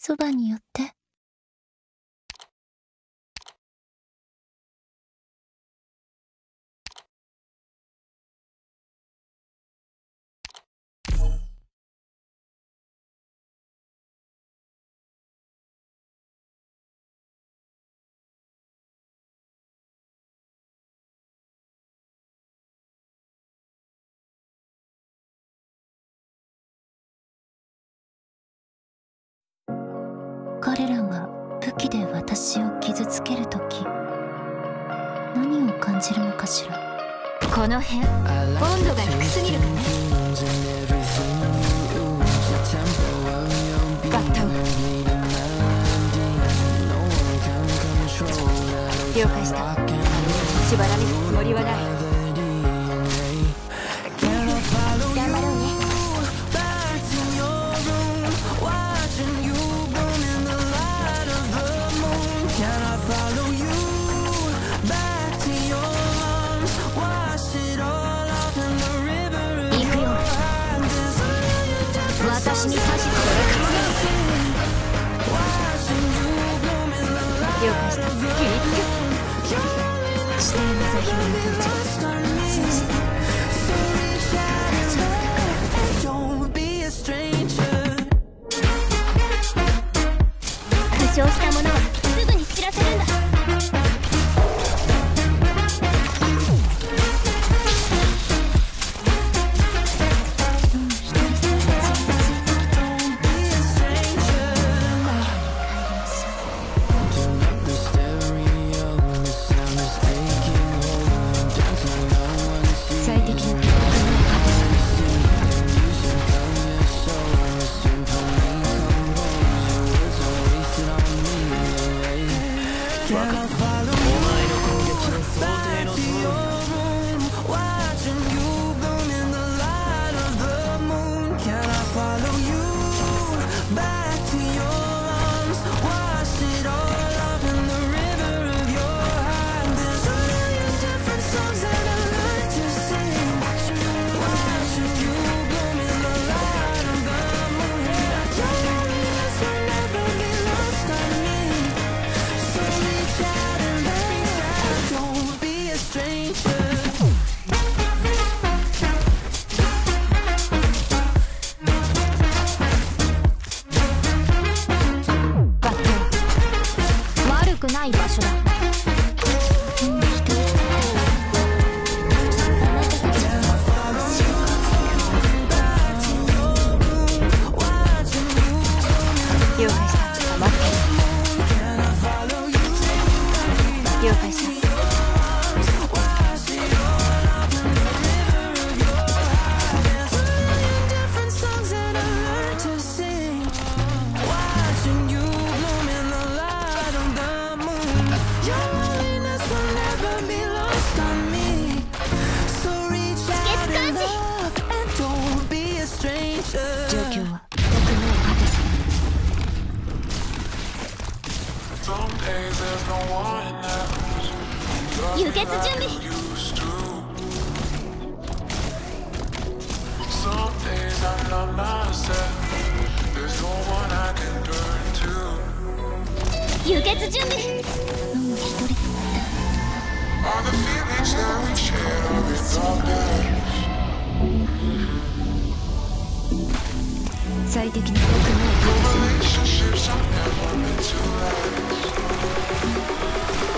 そばに寄って。彼らが武器で私を傷つけるとき、何を感じるのかしら。 この辺、温度が低すぎるわね。バット了解した。縛られるつもりはない。頑張ろうね。私に指図これ了解した。切りつけ指定の座標に到着。そうして負傷した者はすぐに知らせるんだ。ない場所だ。了解した。待ってる。了解した。状況は特命果てす。輸血準備。輸血準備。一人最適な革命を果たす。